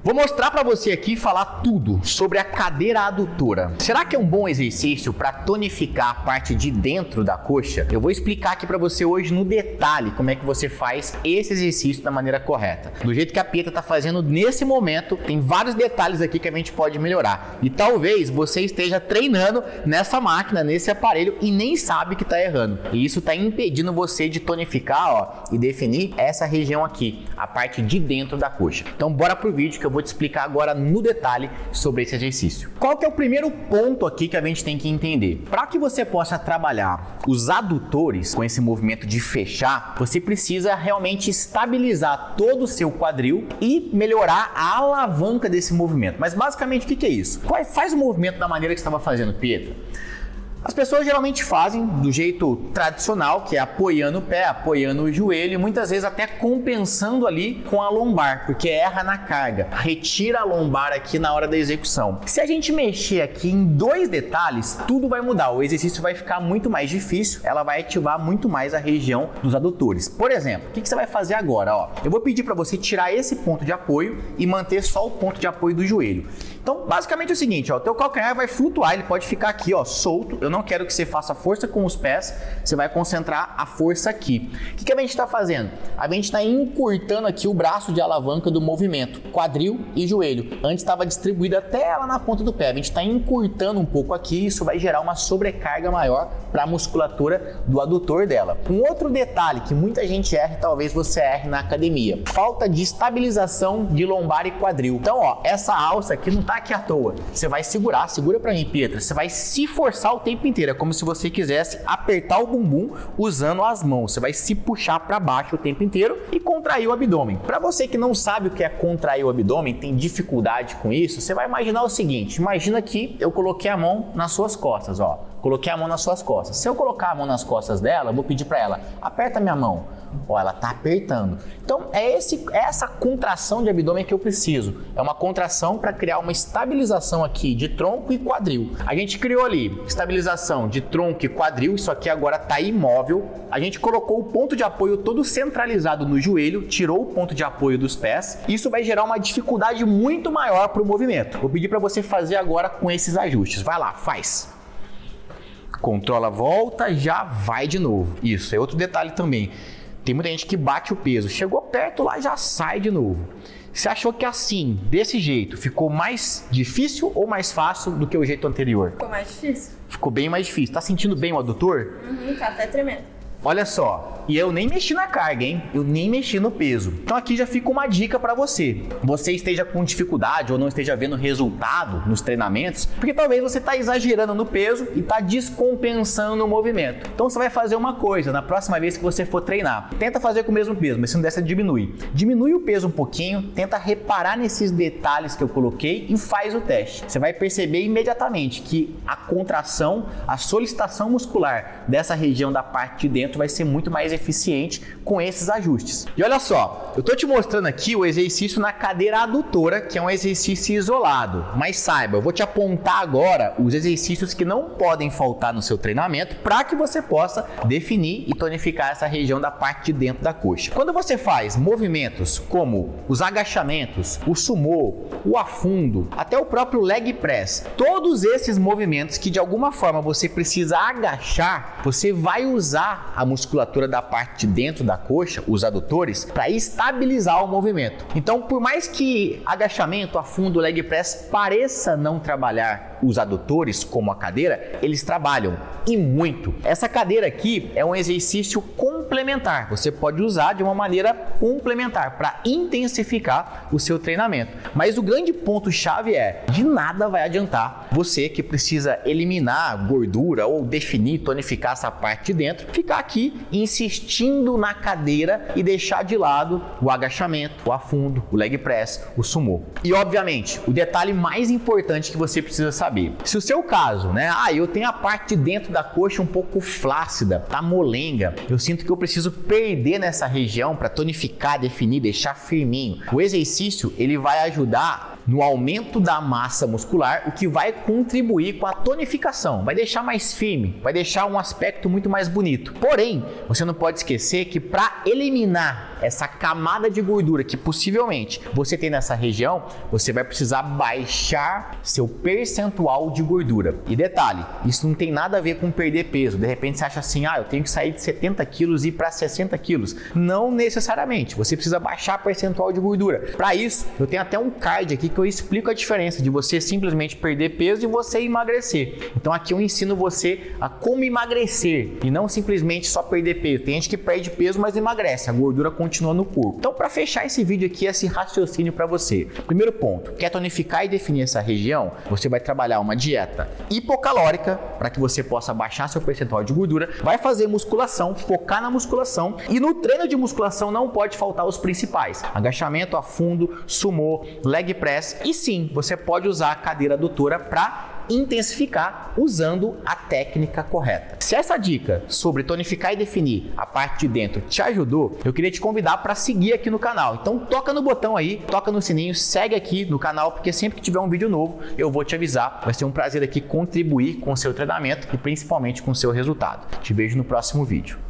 Vou mostrar para você aqui falar tudo sobre a cadeira adutora. Será que é um bom exercício para tonificar a parte de dentro da coxa? Eu vou explicar aqui para você hoje no detalhe como é que você faz esse exercício da maneira correta. Do jeito que a Pietra está fazendo nesse momento, tem vários detalhes aqui que a gente pode melhorar. E talvez você esteja treinando nessa máquina, nesse aparelho e nem sabe que está errando. E isso está impedindo você de tonificar, e definir essa região aqui, a parte de dentro da coxa. Então bora pro vídeo que eu vou te explicar agora no detalhe sobre esse exercício. Qual que é o primeiro ponto aqui que a gente tem que entender? Para que você possa trabalhar os adutores com esse movimento de fechar, você precisa realmente estabilizar todo o seu quadril e melhorar a alavanca desse movimento. Mas basicamente o que é isso? Faz o movimento da maneira que você estava fazendo, Pietra. As pessoas geralmente fazem do jeito tradicional, que é apoiando o pé, apoiando o joelho, e muitas vezes até compensando ali com a lombar, porque erra na carga, retira a lombar aqui na hora da execução. Se a gente mexer aqui em dois detalhes, tudo vai mudar, o exercício vai ficar muito mais difícil, ela vai ativar muito mais a região dos adutores. Por exemplo, o que você vai fazer agora? Eu vou pedir para você tirar esse ponto de apoio e manter só o ponto de apoio do joelho. Então, basicamente é o seguinte, o teu calcanhar vai flutuar, ele pode ficar aqui, solto. Eu não quero que você faça força com os pés, você vai concentrar a força aqui. O que a gente está fazendo? A gente está encurtando aqui o braço de alavanca do movimento, quadril e joelho. Antes estava distribuído até lá na ponta do pé. A gente está encurtando um pouco aqui, isso vai gerar uma sobrecarga maior para a musculatura do adutor dela. Um outro detalhe que muita gente erra, e talvez você erre na academia, falta de estabilização de lombar e quadril. Então, essa alça aqui não está aqui à toa. Você vai segura para mim, Pietra. Você vai se forçar o tempo inteiro. É como se você quisesse apertar o bumbum usando as mãos. Você vai se puxar para baixo o tempo inteiro e contrair o abdômen. Para você que não sabe o que é contrair o abdômen, tem dificuldade com isso, você vai imaginar o seguinte. Imagina que eu coloquei a mão nas suas costas, Coloquei a mão nas suas costas. Se eu colocar a mão nas costas dela, eu vou pedir para ela, aperta minha mão. Ela tá apertando. Então é essa contração de abdômen que eu preciso. É uma contração para criar uma estabilização aqui de tronco e quadril. A gente criou ali estabilização de tronco e quadril, isso aqui agora tá imóvel. A gente colocou o ponto de apoio todo centralizado no joelho, tirou o ponto de apoio dos pés. Isso vai gerar uma dificuldade muito maior para o movimento. Vou pedir para você fazer agora com esses ajustes. Vai lá, faz. Controla, volta, já vai de novo. Isso, é outro detalhe também. Tem muita gente que bate o peso, chegou perto lá, já sai de novo. Você achou que assim, desse jeito, ficou mais difícil ou mais fácil do que o jeito anterior? Ficou mais difícil. Ficou bem mais difícil. Tá sentindo bem o adutor? Tá até tremendo. Olha só, e eu nem mexi na carga, hein? Eu nem mexi no peso. Então aqui já fica uma dica para você. Você esteja com dificuldade ou não esteja vendo resultado nos treinamentos, porque talvez você está exagerando no peso e está descompensando o movimento. Então você vai fazer uma coisa, na próxima vez que você for treinar, tenta fazer com o mesmo peso, mas se não der, você diminui. Diminui o peso um pouquinho, tenta reparar nesses detalhes que eu coloquei e faz o teste. Você vai perceber imediatamente que a contração, a solicitação muscular dessa região da parte de dentro vai ser muito mais eficiente com esses ajustes. E olha só, eu tô te mostrando aqui o exercício na cadeira adutora, que é um exercício isolado, mas saiba, eu vou te apontar agora os exercícios que não podem faltar no seu treinamento para que você possa definir e tonificar essa região da parte de dentro da coxa. Quando você faz movimentos como os agachamentos, o sumô, o afundo, até o próprio leg press, todos esses movimentos que de alguma forma você precisa agachar, você vai usar a musculatura da parte de dentro da coxa, os adutores, para estabilizar o movimento. Então, por mais que agachamento, afundo, leg press pareça não trabalhar os adutores como a cadeira, eles trabalham e muito. Essa cadeira aqui é um exercício complementar. Você pode usar de uma maneira complementar para intensificar o seu treinamento. Mas o grande ponto chave é, de nada vai adiantar você que precisa eliminar gordura ou definir, tonificar essa parte de dentro, ficar aqui insistindo na cadeira e deixar de lado o agachamento, o afundo, o leg press, o sumô. E obviamente, o detalhe mais importante que você precisa saber, se o seu caso, eu tenho a parte de dentro da coxa um pouco flácida, tá molenga, eu sinto que eu preciso perder nessa região para tonificar, definir, deixar firminho. O exercício, ele vai ajudar no aumento da massa muscular, o que vai contribuir com a tonificação, vai deixar mais firme, vai deixar um aspecto muito mais bonito. Porém, você não pode esquecer que para eliminar essa camada de gordura que possivelmente você tem nessa região, você vai precisar baixar seu percentual de gordura. E detalhe, isso não tem nada a ver com perder peso. De repente você acha assim, eu tenho que sair de 70 quilos e ir para 60 quilos. Não necessariamente, você precisa baixar percentual de gordura. Para isso, eu tenho até um card aqui que eu explico a diferença de você simplesmente perder peso e você emagrecer. Então aqui eu ensino você a como emagrecer e não simplesmente só perder peso. Tem gente que perde peso, mas emagrece, a gordura continua no corpo. Então, para fechar esse vídeo aqui, esse raciocínio para você. Primeiro ponto, quer tonificar e definir essa região? Você vai trabalhar uma dieta hipocalórica para que você possa baixar seu percentual de gordura, vai fazer musculação, focar na musculação e no treino de musculação não pode faltar os principais: agachamento a fundo, sumô, leg press e sim, você pode usar a cadeira adutora para intensificar usando a técnica correta. Se essa dica sobre tonificar e definir a parte de dentro te ajudou, eu queria te convidar para seguir aqui no canal. Então toca no botão aí, toca no sininho, segue aqui no canal, porque sempre que tiver um vídeo novo eu vou te avisar. Vai ser um prazer aqui contribuir com o seu treinamento e principalmente com o seu resultado. Te vejo no próximo vídeo.